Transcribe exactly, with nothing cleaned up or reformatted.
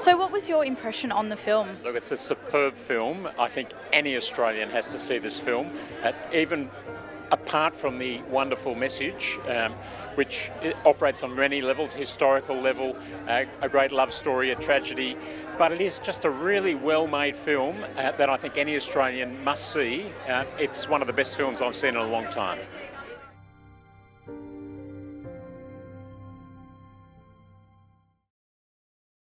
So what was your impression on the film? Look, it's a superb film. I think any Australian has to see this film, uh, even apart from the wonderful message, um, which operates on many levels, historical level, uh, a great love story, a tragedy, but it is just a really well-made film uh, that I think any Australian must see. Uh, it's one of the best films I've seen in a long time.